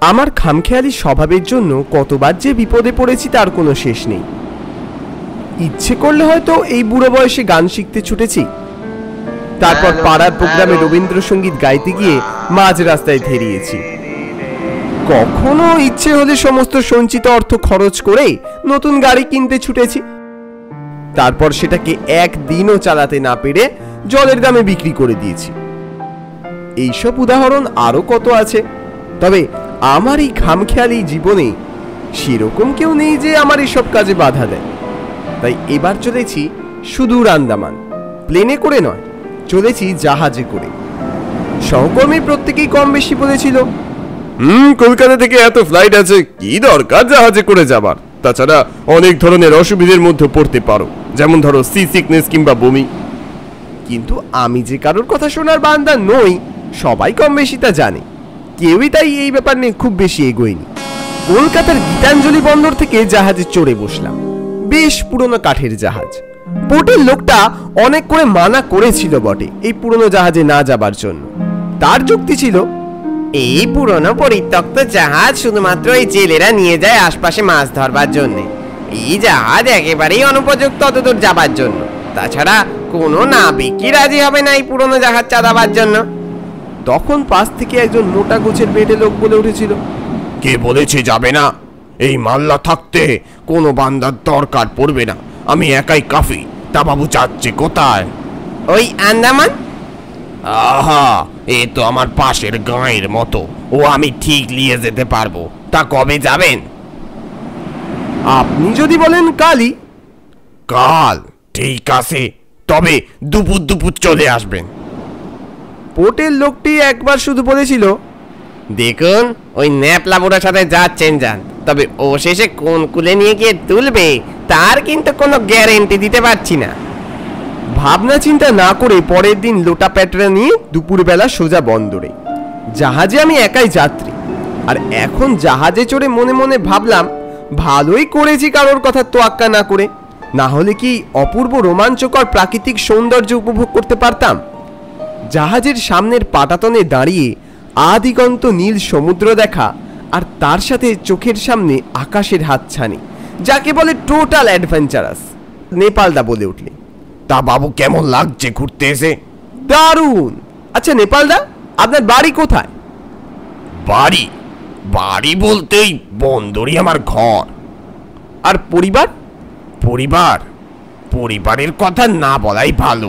আমার খামখেয়ালি স্বভাবের জন্য কতবার যে বিপদে পড়েছি তার কোনো শেষ নেই। ইচ্ছে করলে হয়তো এই বুড়ো বয়সে গান শিখতে ছুটেছি, তারপর পাড়ার প্রোগ্রামে রবীন্দ্রসঙ্গীত গাইতে গিয়ে মাঝ রাস্তায় ধেরিয়েছি। কখনো ইচ্ছে হলে সমস্ত সঞ্চিত অর্থ খরচ করে নতুন গাড়ি কিনতে ছুটেছি, তারপর সেটাকে একদিনও চালাতে না পেরে জলের দামে বিক্রি করে দিয়েছি। এইসব উদাহরণ আরো কত আছে, তবে আমার এই খামখেয়ালি জীবনে সেরকম কেউ নেই যে আমার এসব কাজে বাধা দেয়। তাই এবার চলেছি সুদূর আন্দামান। প্লেনে করে নয়, চলেছি জাহাজে করে। সহকর্মী প্রত্যেকেই কম বেশি বলেছিল, কলকাতা থেকে এত ফ্লাইট আছে, কি দরকার জাহাজে করে যাবার? তাছাড়া অনেক ধরনের অসুবিধার মধ্যে পড়তে পারো, যেমন ধরো সি সিকনেস কিংবা বমি। কিন্তু আমি যে কারোর কথা শোনার বান্দা নই, সবাই কম বেশি তা জানে। কেউই তাই এই ব্যাপার নিয়ে খুব বেশি এগোয়নি। কলকাতার গীতাঞ্জলি বন্দর থেকে জাহাজে চড়ে বসলাম। বেশ পুরনো কাঠের জাহাজ। পোর্টের লোকটা অনেক করে মানা করেছিল বটে এই পুরনো জাহাজে না যাবার জন্য। তার যুক্তি ছিল, এই পুরনো পরিত্যক্ত জাহাজ শুধুমাত্র এই জেলেরা নিয়ে যায় আশপাশে মাছ ধরবার জন্য। এই জাহাজ একেবারেই অনুপযুক্ত অতদূর যাবার জন্য। তাছাড়া কোনো নাবিকই রাজি হবে না এই পুরনো জাহাজ চালাবার জন্য। তখন পাশ থেকে একজন মোটা গোছের বেটে লোক বলে উঠেছিল, কে বলেছে যাবে না? এই মাল্লা থাকতে কোনো বান্দার দরকার পড়বে না, আমি একাই কাফি। তা বাবু যাচ্ছে কোথায়? ওই আন্দামান। আহা, এ তো আমার পাশের গাঁয়ের মতো, ও আমি ঠিক নিয়ে যেতে পারবো। তা কবে যাবেন? আপনি যদি বলেন কালই। কাল? ঠিক আছে, তবে দুপুর দুপুর চলে আসবেন। পোর্টের লোকটি একবার শুধু বলেছিল, দেখুন ওই ন্যাপলা বুড়ার সাথে যাচ্ছেন যান, তবে ও শেষে কোন কুলে নিয়ে গিয়ে তুলবে তার কিন্তু কোনো গ্যারেন্টি দিতে পারছি না। ভাবনা চিন্তা না করে পরের দিন লোটা প্যাটরা নিয়ে দুপুরবেলা সোজা বন্দরে। জাহাজে আমি একাই যাত্রী, আর এখন জাহাজে চড়ে মনে মনে ভাবলাম, ভালোই করেছি কারোর কথা তোয়াক্কা না করে, না হলে কি অপূর্ব রোমাঞ্চকর প্রাকৃতিক সৌন্দর্য উপভোগ করতে পারতাম। জাহাজের সামনের পাটাতনে দাঁড়িয়ে আদিগন্ত নীল সমুদ্র দেখা, আর তার সাথে চোখের সামনে আকাশের হাতছানি, যাকে বলে টোটাল অ্যাডভেঞ্চারাস। নেপালদা বলে উঠলে, তা বাবু কেমন লাগছে ঘুরতে এসে? দারুণ। আচ্ছা নেপালদা, আপনার বাড়ি কোথায়? বাড়ি? বাড়ি বলতেই বন্দরই আমার ঘর। আর পরিবার? পরিবার? পরিবারের কথা না বলাই ভালো।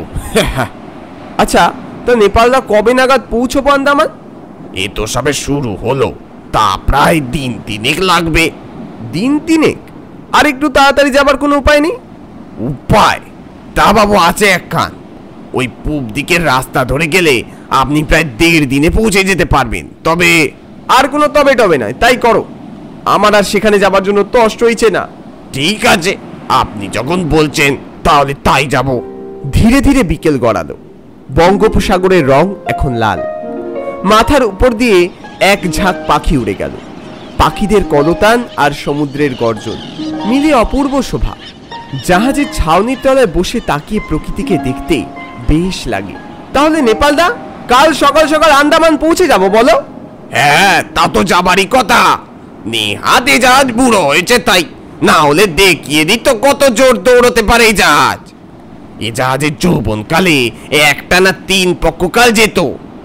আচ্ছা, তা নেপালদা কবে নাগাদ পৌঁছবো আন্দামান? এ তো সবে শুরু হলো, তা প্রায় দিন তিনেক লাগবে। দিন তিনেক? আর একটু তাড়াতাড়ি যাবার কোনো উপায় নেই? উপায়? তা বাবু আছে একখান। ওই পূব দিকের রাস্তা ধরে গেলে আপনি প্রায় 1.5 দিনে পৌঁছে যেতে পারবেন। তবে আর কোনো তবে টবে নয়, তাই করো। আমার আর সেখানে যাবার জন্য তো কষ্ট হইছে না। ঠিক আছে, আপনি যখন বলছেন তাহলে তাই যাব। ধীরে ধীরে বিকেল গড়ালো। বঙ্গোপসাগরের রং এখন লাল। মাথার উপর দিয়ে এক ঝাঁক পাখি উড়ে গেল। পাখিদের কলতান আর সমুদ্রের গর্জন মিলে অপূর্ব শোভা। জাহাজের ছাউনির তলায় বসে তাকিয়ে প্রকৃতিকে দেখতে বেশ লাগে। তাহলে নেপালদা, কাল সকাল সকাল আন্দামান পৌঁছে যাব বলো? হ্যাঁ, তা তো যাবারই কথা। নেহাতে জাহাজ বুড়ো হয়েছে তাই, না হলে দেখিয়ে দিত কত জোর দৌড়তে পারে এই জাহাজ। এই জাহাজের যৌবনকালে একটানা 3 পক্ষকাল যেত।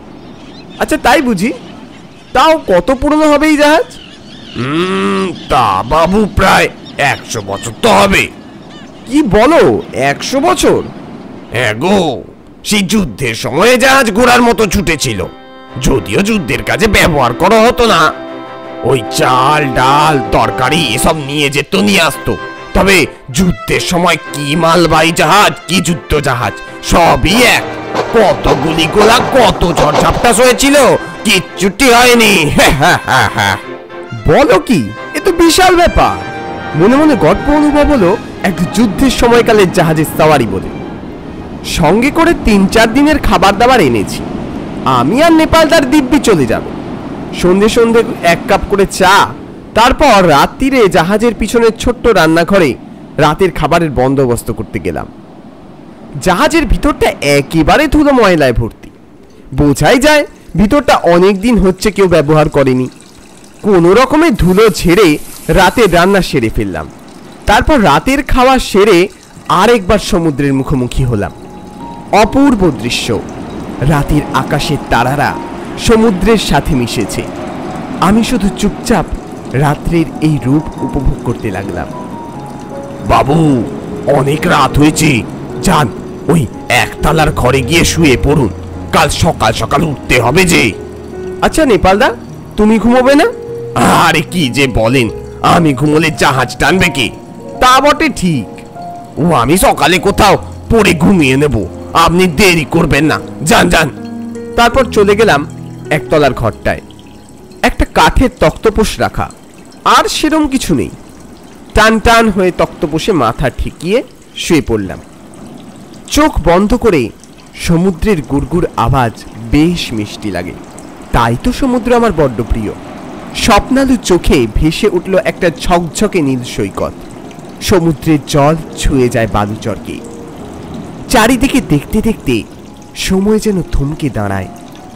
আচ্ছা তাই বুঝি? তাও কত পুরনো হবে এই জাহাজ? তা বাবু প্রায় 100 বছর তো হবে। কি বলো, 100 বছর? হ্যাঁ গো, সেই যুদ্ধের সময়ে জাহাজ ঘোড়ার মতো ছুটেছিল। যদিও যুদ্ধের কাজে ব্যবহার করা হতো না, ওই চাল ডাল তরকারি এসব নিয়ে যেত, নিয়ে আসতো। তবে যুদ্ধের সময় কি মালবাহী জাহাজ, কি যুদ্ধ জাহাজ, সবই এক। কত গুলি গোলা, কত ঝড়ঝাপটা হয়েছিল, কিচ্ছুটি হয়নি। বলো কি, এ তো বিশাল ব্যাপার। মনে মনে গর্ব অনুভব হলো এক যুদ্ধের সময়কালের জাহাজের সাওয়ারি বলে। সঙ্গে করে 3-4 দিনের খাবার দাবার এনেছি। আমি আর নেপালদার দিব্যি চলে যাব। সন্ধে সন্ধে 1 কাপ করে চা, তারপর রাত্রিরে জাহাজের পিছনের ছোট্ট রান্নাঘরে রাতের খাবারের বন্দোবস্ত করতে গেলাম। জাহাজের ভিতরটা একেবারে ধুলো ময়লায় ভর্তি। বোঝাই যায় ভিতরটা অনেক দিন হচ্ছে কেউ ব্যবহার করেনি। কোনো রকমে ধুলো ঝেড়ে রাতের রান্না সেরে ফেললাম। তারপর রাতের খাওয়া সেরে আরেকবার সমুদ্রের মুখোমুখি হলাম। অপূর্ব দৃশ্য। রাতের আকাশের তারারা সমুদ্রের সাথে মিশেছে। আমি শুধু চুপচাপ রাত্রির এই রূপ উপভোগ করতে লাগলাম। বাবু, অনেক রাত হয়েছে, যান ওই একতলার ঘরে গিয়ে শুয়ে পড়ুন, কাল সকাল সকাল উঠতে হবে যে। আচ্ছা নেপালদা, তুমি ঘুমোবে না? আরে কি যে বলেন, আমি ঘুমোলে জাহাজ টানবে কি? তা বটে ঠিক। ও আমি সকালে কোথাও পড়ে ঘুমিয়ে নেব, আপনি দেরি করবেন না, যান যান। তারপর চলে গেলাম একতলার ঘরটায়। একটা কাঠের তক্তপোষ রাখা, আর সেরম কিছু নেই। টান টান হয়ে তক্তপোষে মাথা ঠেকিয়ে শুয়ে পড়লাম। চোখ বন্ধ করে সমুদ্রের গুড়গুড় আওয়াজ বেশ মিষ্টি লাগে, তাই তো সমুদ্র আমার বড্ড প্রিয়। স্বপ্নালু চোখে ভেসে উঠল একটা ঝকঝকে নীল সৈকত। সমুদ্রের জল ছুঁয়ে যায় বালুচরকে। চারিদিকে দেখতে দেখতে সময় যেন থমকে দাঁড়ায়।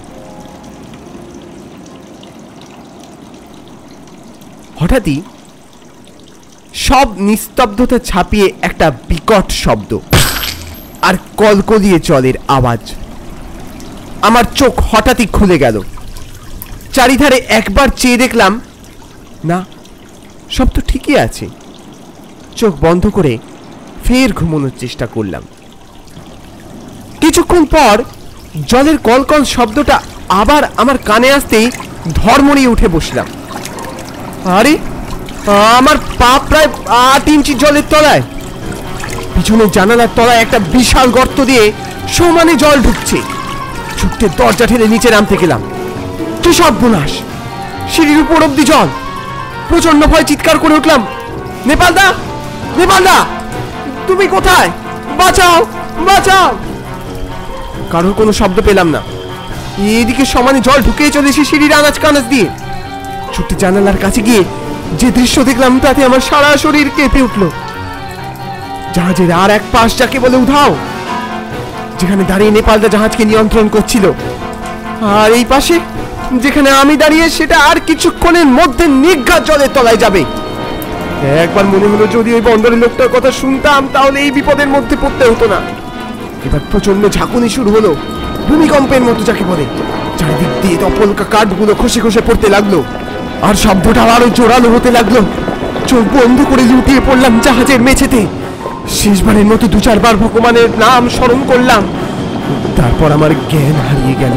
হঠাৎই সব নিস্তব্ধতা ছাপিয়ে একটা বিকট শব্দ আর কলকলিয়ে জলের আওয়াজ। আমার চোখ হঠাৎই খুলে গেল। চারিধারে একবার চেয়ে দেখলাম, না, সব তো ঠিকই আছে। চোখ বন্ধ করে ফের ঘুমানোর চেষ্টা করলাম। কিছুক্ষণ পর জলের কলকল শব্দটা আবার আমার কানে আসতেই ধর্মড়িয়ে উঠে বসলাম। আরে, আমার পা প্রায় 8 ইঞ্চি জলের তলায়। পিছনের জানালার তলায় একটা বিশাল গর্ত দিয়ে সমানে জল ঢুকছে। ছুটতে দরজা ঠেলে নিচে নামতে গেলাম। কি সর্বনাশ! সিঁড়ির উপর অব্দি জল। প্রচন্ড ভয় চিৎকার করে উঠলাম, নেপালদা, নেপালদা, তুমি কোথায়? বাঁচাও, বাঁচাও! কারোর কোনো শব্দ পেলাম না। এদিকে সমানে জল ঢুকেই চলেছে সিঁড়ির আনাচ কানাচ দিয়ে। ছুটে জানালার কাছে গিয়ে যে দৃশ্য দেখলাম তাতে আমার সারা শরীর কেঁপে উঠল। জাহাজের আর এক পাশ যাকে বলে উধাও, যেখানে দাঁড়িয়ে নেপালদা জাহাজকে নিয়ন্ত্রণ করছিল, আর এই পাশে যেখানে আমি দাঁড়িয়ে সেটা আর কিছুক্ষণের মধ্যে নির্ঘাত জলের তলায় যাবে। একবার মনে হলো যদি ওই বন্দরের লোকটার কথা শুনতাম তাহলে এই বিপদের মধ্যে পড়তে হতো না। এবার প্রচন্ড ঝাঁকুনি শুরু হলো, ভূমিকম্পের মতো যাকে বলে। চারিদিক দিয়ে তপলকা কাঠগুলো খসে খসে পড়তে লাগলো, আর শব্দটা আরো জোরালো হতে লাগলো। চোখ বন্ধ করে লুটিয়ে পড়লাম জাহাজের মেঝেতে। শেষবারের মতো 2-4 বার ভগবানের নাম স্মরণ করলাম, তারপর আমার জ্ঞান হারিয়ে গেল।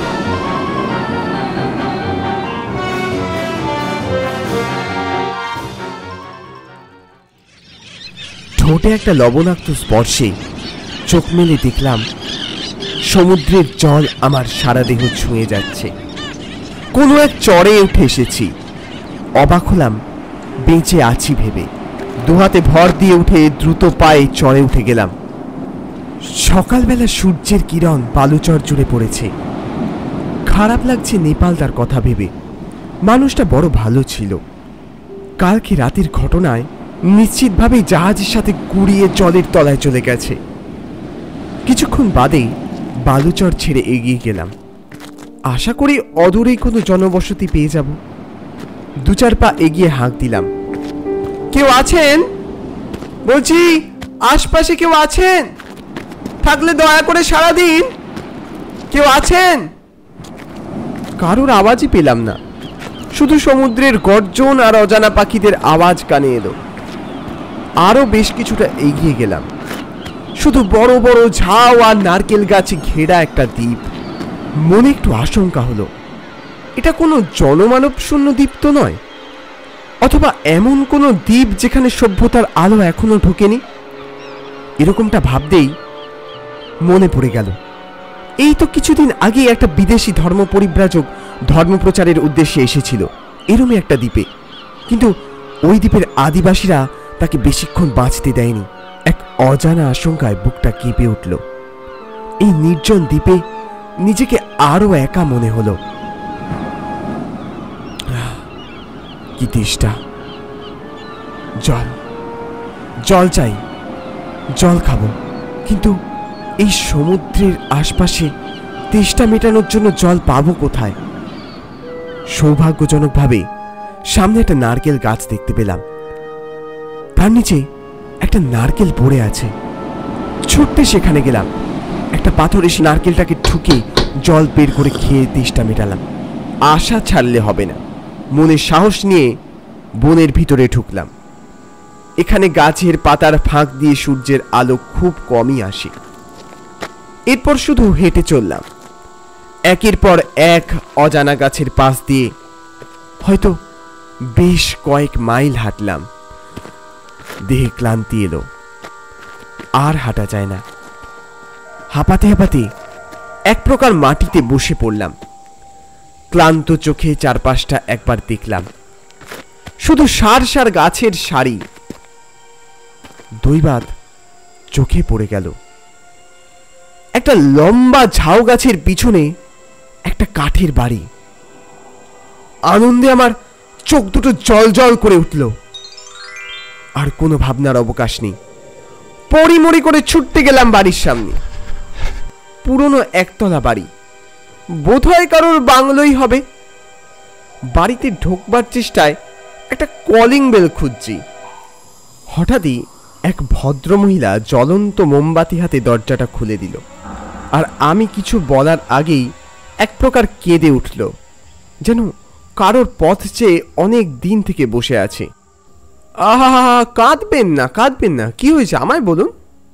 ঠোঁটে একটা লবণাক্ত স্পর্শে চোখ মেলে দেখলাম সমুদ্রের জল আমার সারা দেহ ছুঁয়ে যাচ্ছে। কোনো এক চরে উঠে এসেছি। অবাক হলাম বেঁচে আছি ভেবে। দুহাতে ভর দিয়ে উঠে দ্রুত পায়ে চরে উঠে গেলাম। সকালবেলা সূর্যের কিরণ বালুচর জুড়ে পড়েছে। খারাপ লাগছে নেপালদার কথা ভেবে। মানুষটা বড় ভালো ছিল। কালকে রাতের ঘটনায় নিশ্চিতভাবেই জাহাজের সাথে গুড়িয়ে জলের তলায় চলে গেছে। কিছুক্ষণ বাদেই বালুচর ছেড়ে এগিয়ে গেলাম। আশা করি অদূরেই কোনো জনবসতি পেয়ে যাব। 2-4 পা এগিয়ে হাঁক দিলাম, কেউ আছেন? বলছি, আশপাশে কেউ আছেন? থাকলে দয়া করে সাড়া দিন। কেউ আছেন? কারোর আওয়াজই পেলাম না, শুধু সমুদ্রের গর্জন আর অজানা পাখিদের আওয়াজ কানে এলো। আরো বেশ কিছুটা এগিয়ে গেলাম। শুধু বড় বড় ঝাউ আর নারকেল গাছে ঘেরা একটা দ্বীপ। মনে একটু আশঙ্কা হলো, এটা কোনো জনমানব শূন্য দ্বীপ তো নয়, অথবা এমন কোনো দ্বীপ যেখানে সভ্যতার আলো এখনো ঢোকেনি। এরকমটা ভাবতেই মনে পড়ে গেল, এই তো কিছুদিন আগে একটা বিদেশি ধর্ম পরিব্রাজক ধর্মপ্রচারের উদ্দেশ্যে এসেছিল এরমই একটা দ্বীপে, কিন্তু ওই দ্বীপের আদিবাসীরা তাকে বেশিক্ষণ বাঁচতে দেয়নি। এক অজানা আশঙ্কায় বুকটা কেঁপে উঠল। এই নির্জন দ্বীপে নিজেকে আরো একা মনে হলো। কি তেষ্টা! জল, জল চাই, জল খাবো। কিন্তু এই সমুদ্রের আশপাশে তেষ্টা মেটানোর জন্য জল পাবো কোথায়? সৌভাগ্যজনকভাবে সামনে একটা নারকেল গাছ দেখতে পেলাম। তার নিচে একটা নারকেল পড়ে আছে। ছুটতে সেখানে গেলাম। একটা পাথর এসে নারকেলটাকে ঠুকে জল বের করে খেয়ে তেষ্টা মেটালাম। আশা ছাড়লে হবে না, মনে সাহস নিয়ে বনের ভিতরে ঢুকলাম। এখানে গাছের পাতার ফাঁক দিয়ে সূর্যের আলো খুব কমই আসে। এরপর শুধু হেঁটে চললাম। একের পর এক অজানা গাছের পাশ দিয়ে হয়তো বেশ কয়েক মাইল হাঁটলাম। দেহে ক্লান্তি এলো, আর হাঁটা যায় না। হাঁপাতে হাঁপাতে এক প্রকার মাটিতে বসে পড়লাম। ক্লান্ত চোখে চারপাশটা একবার দেখলাম। শুধু সার সার গাছের সারি। দৈবাত চোখে পড়ে গেল একটা লম্বা ঝাউ গাছের পিছনে একটা কাঠের বাড়ি। আনন্দে আমার চোখ দুটো জল জল করে উঠল। আর কোনো ভাবনার অবকাশ নেই। পরিমরি করে ছুটতে গেলাম বাড়ির সামনে। পুরনো একতলা বাড়ি, বোধহয় কারোর বাংলোই হবে। বাড়িতে ঢোকবার চেষ্টায় একটা কলিং বেল খুঁজছি। হঠাৎই এক ভদ্রমহিলা জ্বলন্ত মোমবাতি হাতে দরজাটা খুলে দিল। আর আমি কিছু বলার আগেই এক প্রকার কেঁদে উঠল, যেন কারোর পথ চেয়ে অনেক দিন থেকে বসে আছে। আহা, কাঁদবেন না, কাঁদবেন না, কি হয়েছে আমায় বলুন।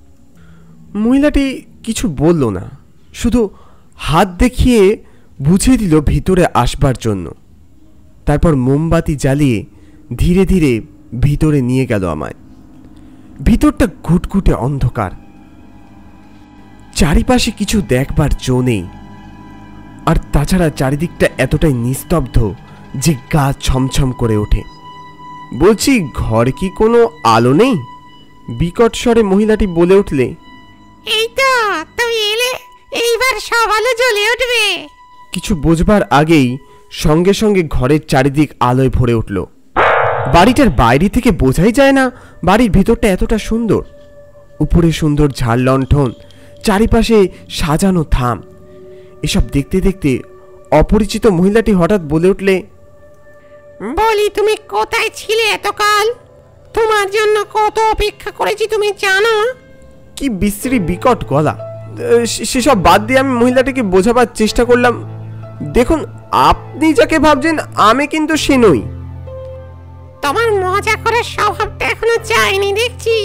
মহিলাটি কিছু বলল না, শুধু হাত দেখিয়ে বুঝিয়ে দিল ভিতরে আসবার জন্য। তারপর মোমবাতি জ্বালিয়ে ধীরে ধীরে ভিতরে নিয়ে গেল আমায়। ভিতরটা ঘুটঘুটে অন্ধকার। চারিপাশে কিছু দেখবার জো নেই। আর তাছাড়া চারিদিকটা এতটাই নিস্তব্ধ যে গা ছমছম করে ওঠে। বলছি, ঘরে কি কোনো আলো নেই? বিকট স্বরে মহিলাটি বলে উঠলে। এই তো তুমি এলে, এইবার সব আলো জ্বলে উঠবে। কিছু বোঝবার আগেই সঙ্গে সঙ্গে ঘরের চারিদিক আলোয় ভরে উঠল। বাড়িটার বাইরে থেকে বোঝাই যায় না বাড়ির ভিতরটা এতটা সুন্দর। উপরে সুন্দর ঝাড় লণ্ঠন, চারিপাশে সাজানো থাম। এসব দেখতে দেখতে অপরিচিত মহিলাটি হঠাৎ বলে উঠলে, বলি, তুমি কোথায় ছিলে এতকাল? তোমার জন্য কত অপেক্ষা করেছি তুমি জানো? কি বিশ্রী বিকট গলা। সেসব বাদ দিয়ে আমি মহিলাটিকে বোঝাবার চেষ্টা করলাম, দেখুন, আপনি যাকে ভাবছেন আমি কিন্তু সে নই। তোমার মজা করার স্বভাবটা এখনো যায়নি দেখছি।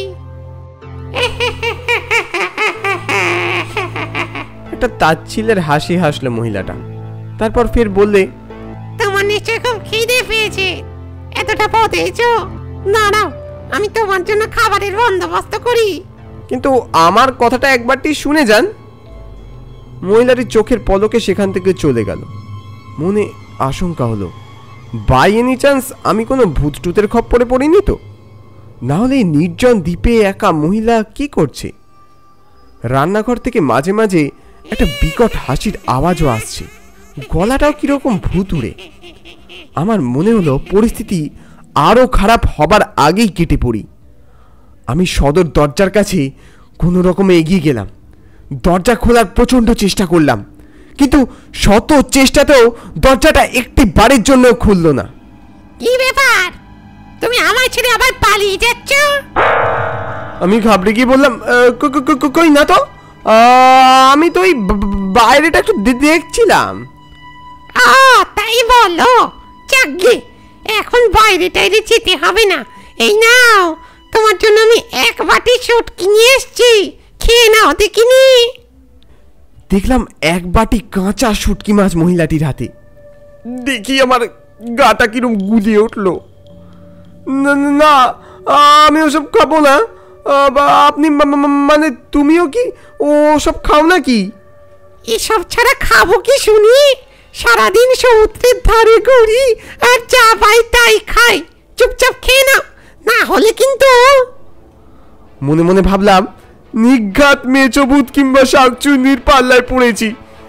একটা তাচ্ছিলের হাসি হাসলো মহিলাটা। তারপর ফের বললে, তোমার নিশ্চয় খুব খিদে পেয়েছে, এতটা পথ এসেছো। দাঁড়াও, আমি তোমার জন্য খাবারের বন্দোবস্ত করি। কিন্তু আমার কথাটা একবারটি শুনে যান। মহিলাটি চোখের পলকে সেখান থেকে চলে গেল। মনে আশঙ্কা হলো, বাই এনি চান্স আমি কোনো ভূতটুতের খপ্পরে পড়িনি তো? না হলে এই নির্জন দ্বীপে একা মহিলা কি করছে? রান্নাঘর থেকে মাঝে মাঝে একটা বিকট হাসির আওয়াজও আসছে। গলাটাও কিরকম ভুতুড়ে। আমার মনে হলো পরিস্থিতি আরো খারাপ হবার আগেই কেটে পড়ি। আমি সদর দরজার কাছে কোনো রকমে এগিয়ে গেলাম। দরজা খোলার প্রচণ্ড চেষ্টা করলাম, কিন্তু শত চেষ্টাতেও দরজাটা একটি বারের জন্য খুলল না। কি ব্যাপার, তুমি আমার ছেড়ে আবার পালিয়ে যাচ্ছ? আমি ঘাবড়ে গিয়ে বললাম, কই না তো, আমি তো ওই বাইরেটা একটু দেখছিলাম। তাই বলো? যাকগে, এখন বাইরে টাইরে যেতে হবে না। এই নাও, তোমার জন্য আমি এক বাটি শুটকি নিয়ে এসেছি, খেয়ে নাও দেখিনি। দেখলাম এক বাটি কাঁচা শুটকি মাছ মহিলাটির হাতে। দেখি আমার গাটা কিরম গুলিয়ে উঠলো। না, আমি ওসব খাবো না। আপনি মানে তুমিও কি ওসব খাও নাকি? এসব ছাড়া খাবো কি শুনি? সারাদিন সমুদ্রের ধারে ঘুরি আর যা পাই তাই খাই। চুপচাপ খেয়ে নাও, না হলে কিন্তু। মনে মনে ভাবলাম, নিঘাত মেচবুত কিংবা শাকচুন্নির পাল্লায় পড়েছি।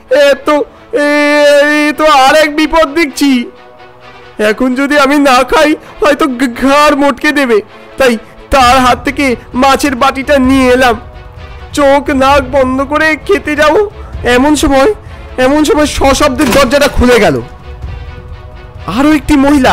তো আর এক বিপদ দেখছি। এখন যদি আমি না খাই হয়তো ঘাড় মটকে দেবে। তাই তার হাত থেকে মাছের বাটিটা নিয়ে এলাম। চোখ নাক বন্ধ করে খেতে যাবো, এমন সময় সশব্দের দরজাটা খুলে গেল। আরো একটি মহিলা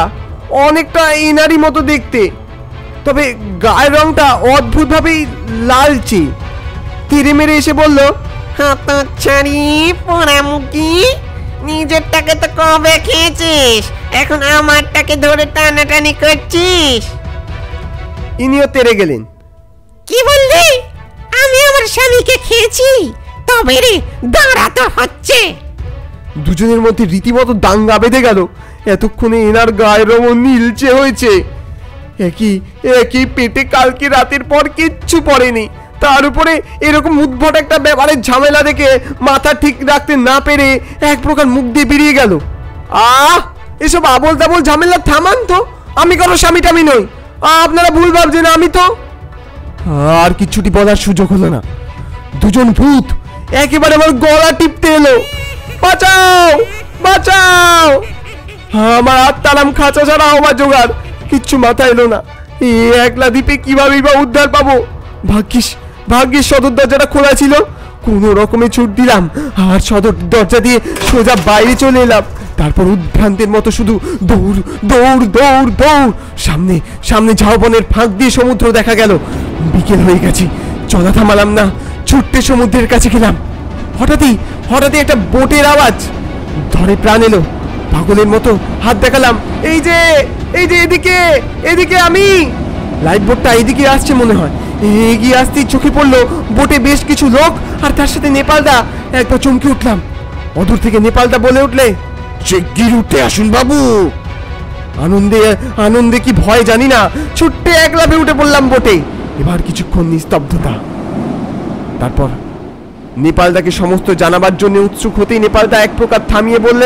অনেকটা এনারই মতো দেখতে, তবে গায়ের রংটা অদ্ভুতভাবেই লালচে। তেরে মেরে এসে বলল, হতচ্ছাড়ি পোড়ামুখী, নিজেরটাকে তো কবে খেয়েছিস, এখন আমারটাকে ধরে টানাটানি করছিস। ইনিও তেরে গেলেন। কি বললি? আমি আমার স্বামীকে খেয়েছি? তবে রে দাঁড়াতে হচ্ছে। দুজনের মধ্যে রীতিমতো দাঙ্গা বেঁধে গেল। এতক্ষণে এনার গায়ের রঙ নীলচে হয়েছে। একই একই পেটে কালকে রাতের পর কিচ্ছু পড়েনি, তার উপরে এরকম উদ্ভট একটা ব্যাপারের ঝামেলা দেখে মাথা ঠিক রাখতে না পেরে এক প্রকার মুখ দিয়ে বেরিয়ে গেল, এসব আবল তাবল ঝামেলা থামান তো, আমি কোনো স্বামী টামি নই, আপনারা ভুল ভাবছেন। আমি তো আর কিচ্ছুটি বলার সুযোগ হলো না। দুজন ভূত একেবারে আমার গলা টিপতে এলো। বাঁচাও বাঁচাও! আমার আত্মারাম খাঁচা ছাড়া আমার জোগাড় কিচ্ছু মাথায় এলো না। একলা দ্বীপে কিভাবে বা উদ্ধার পাবো? ভাগ্যিস সদর দরজাটা খোলা ছিল, কোনো রকমে ছুট দিলাম আর সদর দরজা দিয়ে সোজা বাইরে চলে এলাম। তারপর উদ্ভ্রান্তের মতো শুধু দৌড় দৌড় দৌড় দৌড়। সামনে সামনে ঝাউবনের ফাঁক দিয়ে সমুদ্র দেখা গেল। বিকেল হয়ে গেছে, চলা থামালাম না, ছুটতে সমুদ্রের কাছে গেলাম। হঠাৎই একটা বোটের আওয়াজ, ধরে প্রাণ এলো। পাগলের মতো হাত দেখালাম, এই যে এদিকে আমি। লাইফ বোটটা এদিকে আসছে মনে হয়। এগিয়ে আসতেই চোখে পড়লো বোটে বেশ কিছু লোক আর তার সাথে নেপালদা। একবার চমকে উঠলাম। অদূর থেকে নেপালদা বলে উঠলে, শিগগির উঠে আসুন বাবু। আনন্দে কি ভয় জানি না, ছুট্টে এক লাফে উঠে পড়লাম বোটে। এবার কিছুক্ষণ নিস্তব্ধতা। তারপর নেপালদাকে সমস্ত জানাবার জন্য উৎসুক হতেই নেপালদা এক প্রকার থামিয়ে বললে,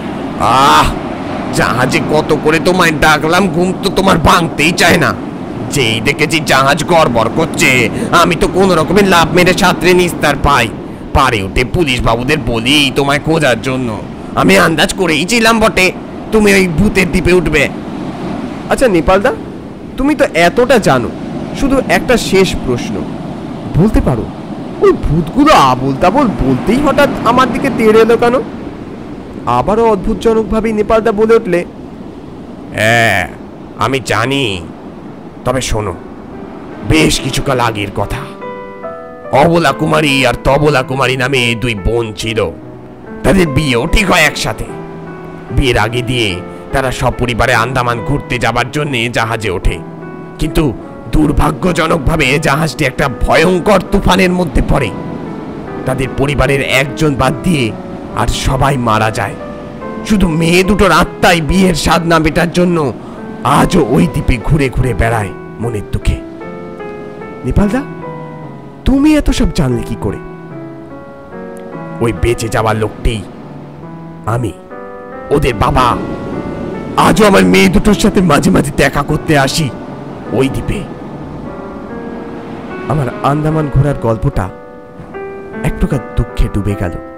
জাহাজে কত করে তোমায় ডাকলাম, ঘুম তো তোমার ভাঙতেই চায় না। যেই দেখেছি জাহাজ গড়বড় করছে, আমি তো কোন রকমের লাভ মেরে সাঁতরে নিস্তার পাই। পারে উঠে পুলিশ বাবুদের বলি তোমায় খোঁজার জন্য। আমি আন্দাজ করেই ছিলাম বটে তুমি ওই ভূতের দ্বীপে উঠবে। আচ্ছা নেপালদা, তুমি তো এতটা জানো, শুধু একটা শেষ প্রশ্ন বলতে পারো, ওই ভূতগুলো আবোল তাবোল বলতেই হঠাৎ আমার দিকে তেড়ে এলো কেন? আবারও অদ্ভুতজনক ভাবে নেপালদা বলে উঠলে, হ্যাঁ আমি জানি, তবে শোনো, বেশ কিছুকাল আগের কথা। অবলা কুমারী আর তবলা কুমারী নামে দুই বোন ছিল। তাদের বিয়েও ঠিক হয় একসাথে। বিয়ের আগে দিয়ে তারা সপরিবারে আন্দামান ঘুরতে যাবার জন্য জাহাজে ওঠে, কিন্তু দুর্ভাগ্যজনকভাবে জাহাজটি একটা ভয়ঙ্কর তুফানের মধ্যে পড়ে। তাদের পরিবারের একজন বাদ দিয়ে আর সবাই মারা যায়। শুধু মেয়ে দুটোর আত্মাই বিয়ের স্বাদ না মেটার জন্য আজও ওই দ্বীপে ঘুরে ঘুরে বেড়ায় মনের দুঃখে। নেপালদা, তুমি এত সব জানলে কি করে? ওই বেঁচে যাওয়ার লোকটি আমি, ওদের বাবা। আজও আমার মেয়ে দুটোর সাথে মাঝে মাঝে দেখা করতে আসি ওই দ্বীপে। আমার আন্দামান ঘোরার গল্পটা এক প্রকার দুঃখে ডুবে গেল।